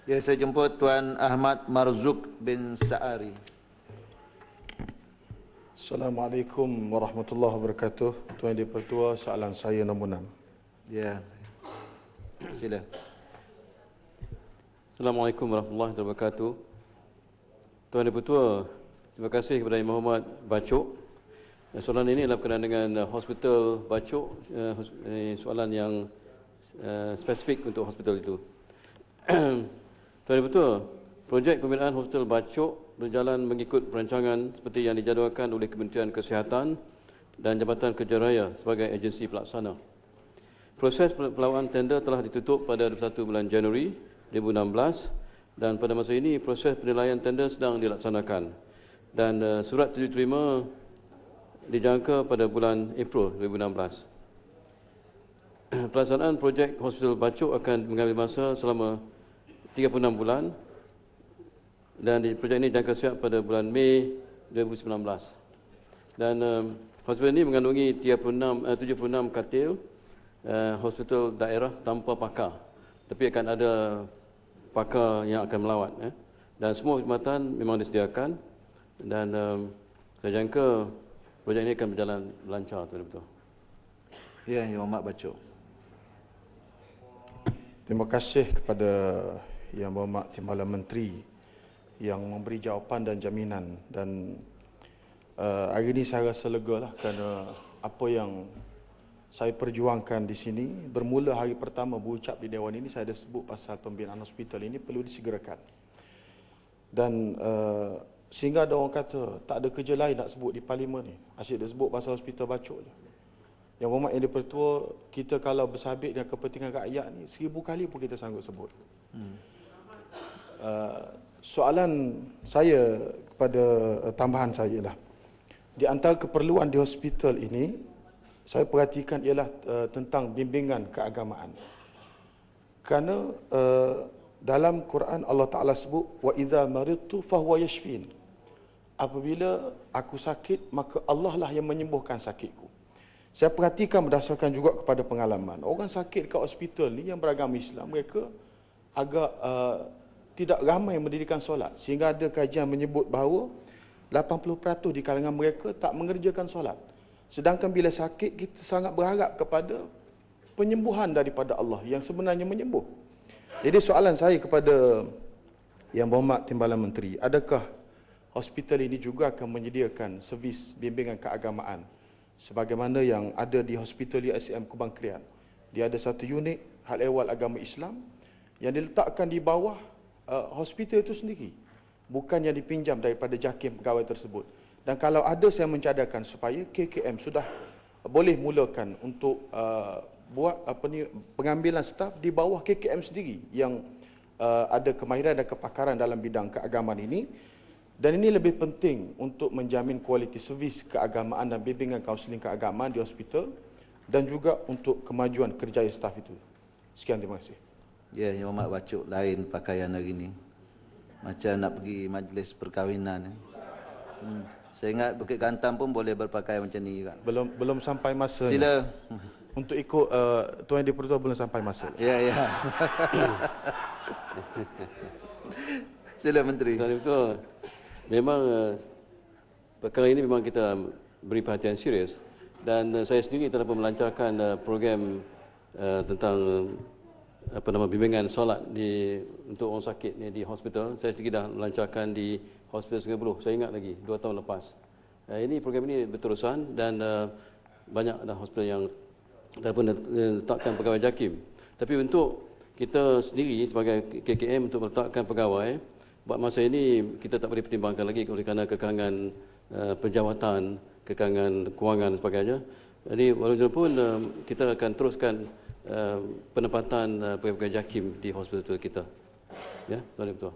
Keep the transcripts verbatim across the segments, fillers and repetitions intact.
Ya, saya jemput Tuan Ahmad Marzuk bin Sa'ari. Assalamualaikum warahmatullahi wabarakatuh. Tuan Yang Dipertua, soalan saya nombor enam. Ya, sila. Assalamualaikum warahmatullahi wabarakatuh. Tuan Yang Dipertua, terima kasih kepada Yang Muhammad Bacok. Soalan ini adalah berkenaan dengan Hospital Bacok, soalan yang spesifik untuk hospital itu. Tuan Yang Dipertua, projek pembinaan Hospital Bacok berjalan mengikut perancangan seperti yang dijadualkan oleh Kementerian Kesihatan dan Jabatan Kerja Raya sebagai agensi pelaksana. Proses pelawanan tender telah ditutup pada dua puluh satu bulan Januari dua ribu enam belas dan pada masa ini proses penilaian tender sedang dilaksanakan dan uh, surat tuju terima dijangka pada bulan April dua ribu enam belas. Pelaksanaan projek Hospital Bacok akan mengambil masa selama tiga puluh enam bulan dan di projek ini dijangka siap pada bulan Mei dua ribu sembilan belas. Dan um, hospital ini mengandungi tiga puluh enam, uh, tujuh puluh enam katil uh, hospital daerah tanpa pakar. Tapi akan ada pakar yang akan melawat. Eh. Dan semua khidmatan memang disediakan dan um, saya jangka projek ini akan berjalan lancar. Betul-betul. Ya, Yang Muhammad Bacok. Terima kasih kepada Yang Berhormat Timbalan Menteri yang memberi jawapan dan jaminan, dan uh, hari ini saya rasa lega lah kerana apa yang saya perjuangkan di sini bermula hari pertama berucap di Dewan ini, saya ada sebut pasal pembinaan hospital ini perlu disegerakan. Dan uh, sehingga ada orang kata tak ada kerja lain nak sebut di Parlimen ni, asyik dia sebut pasal Hospital Bacok je. Yang Berhormat Yang Dipertua, kita kalau bersabit dengan kepentingan rakyat ni seribu kali pun kita sanggup sebut. Hmm. Uh, soalan saya kepada uh, tambahan saya ialah, di antara keperluan di hospital ini saya perhatikan ialah uh, tentang bimbingan keagamaan. Kerana uh, dalam Quran Allah Ta'ala sebut, wa idza maridtu fahuwa yashfin. Apabila aku sakit, maka Allah lah yang menyembuhkan sakitku. Saya perhatikan berdasarkan juga kepada pengalaman. Orang sakit kat hospital ni yang beragama Islam, mereka agak uh, tidak ramai mendirikan solat. Sehingga ada kajian menyebut bahawa lapan puluh peratus di kalangan mereka tak mengerjakan solat. Sedangkan bila sakit, kita sangat berharap kepada penyembuhan daripada Allah yang sebenarnya menyembuh. Jadi soalan saya kepada Yang Berhormat Timbalan Menteri, adakah hospital ini juga akan menyediakan servis bimbingan keagamaan sebagaimana yang ada di Hospital I S M Kubang Krian? Dia ada satu unit hal ehwal agama Islam yang diletakkan di bawah uh, hospital itu sendiri, bukan yang dipinjam daripada JAKIM pegawai tersebut. Dan kalau ada, saya mencadangkan supaya K K M sudah boleh mulakan untuk uh, buat apa ni, pengambilan staf di bawah K K M sendiri yang uh, ada kemahiran dan kepakaran dalam bidang keagamaan ini. Dan ini lebih penting untuk menjamin kualiti servis keagamaan dan bimbingan kaunseling keagamaan di hospital dan juga untuk kemajuan kerjaya staf itu. Sekian, terima kasih. Ya, Yang Muhammad Bacok lain pakaian hari ini. Macam nak pergi majlis perkahwinan. Hmm. Saya ingat Bukit Gantam pun boleh berpakaian macam ni juga. Belum belum sampai masa. Sila. Untuk ikut uh, Tuan Yang Dipertua belum sampai masa. Ya, ya. Sila Menteri. Betul. Memang uh, perkara ini memang kita beri perhatian serius dan uh, saya sendiri telah pun melancarkan uh, program uh, tentang uh, apa nama bimbingan solat di untuk orang sakit ni di hospital. Saya sendiri dah melancarkan di Hospital Sungai Buloh. Saya ingat lagi dua tahun lepas. Uh, ini program ini berterusan dan uh, banyak dah hospital yang telah pun letakkan pegawai JAKIM. Tapi untuk kita sendiri sebagai K K M untuk meletakkan pegawai, buat masa ini kita tak boleh pertimbangkan lagi oleh kerana kekangan uh, penjawatan, kekangan kewangan dan sebagainya. Jadi walaupun uh, kita akan teruskan uh, penempatan uh, pegawai JAKIM di hospital kita. Ya, Tuan Ketua.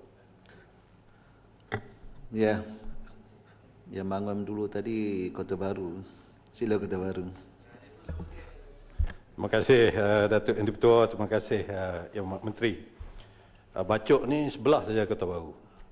Ya. Yang bangun dulu tadi Kota Baru. Sila Kota Baru. Terima kasih uh, Datuk Yang Dipertua, terima kasih uh, Yang Menteri. Uh, Bacok ni sebelah saja Kota Baru.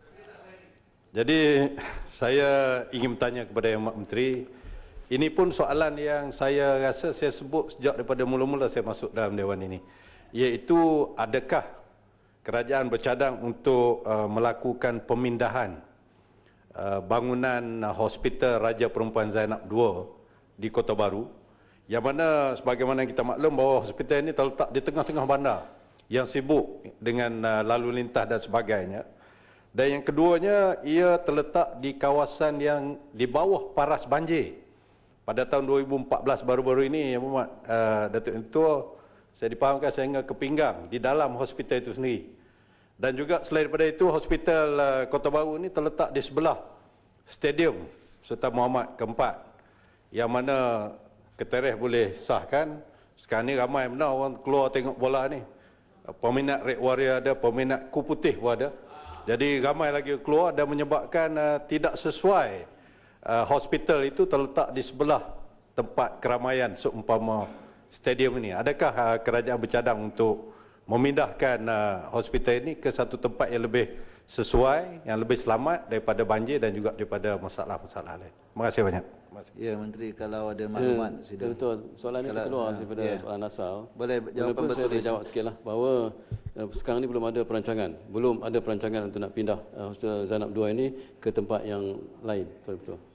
Jadi saya ingin bertanya kepada Yang Menteri, ini pun soalan yang saya rasa saya sebut sejak daripada mula-mula saya masuk dalam Dewan ini, iaitu adakah kerajaan bercadang untuk uh, melakukan pemindahan uh, bangunan uh, Hospital Raja Perempuan Zainab dua di Kota Baru, yang mana sebagaimana kita maklum bahawa hospital ini terletak di tengah-tengah bandar yang sibuk dengan uh, lalu lintas dan sebagainya. Dan yang keduanya, ia terletak di kawasan yang di bawah paras banjir. Pada tahun dua ribu empat belas baru-baru ini, Yang Berhormat uh, Datuk Ketua, saya dipahamkan sehingga ke pinggang di dalam hospital itu sendiri. Dan juga selain daripada itu, hospital uh, Kota Baru ini terletak di sebelah Stadium Sultan Muhammad keempat, yang mana ketereh boleh sahkan. Sekarang ni ramai benar orang keluar tengok bola ni. Peminat Red Warrior ada, peminat Ku Putih pun ada. Jadi ramai lagi keluar dan menyebabkan uh, tidak sesuai uh, hospital itu terletak di sebelah tempat keramaian seumpama stadium ini. Adakah uh, kerajaan bercadang untuk memindahkan uh, hospital ini ke satu tempat yang lebih sesuai, yang lebih selamat daripada banjir dan juga daripada masalah-masalah lain? Terima kasih banyak. Terima kasih. Ya, Menteri, kalau ada maklumat Ya, sila. betul. Soalan ini Kalau- keluar ah, daripada ya. soalan asal. Boleh jawapan Walaupun saya betul. boleh jawab sikitlah bahawa uh, sekarang ni belum ada perancangan. Belum ada perancangan untuk nak pindah uh, Hospital Zainab dua ini ke tempat yang lain. Betul-betul.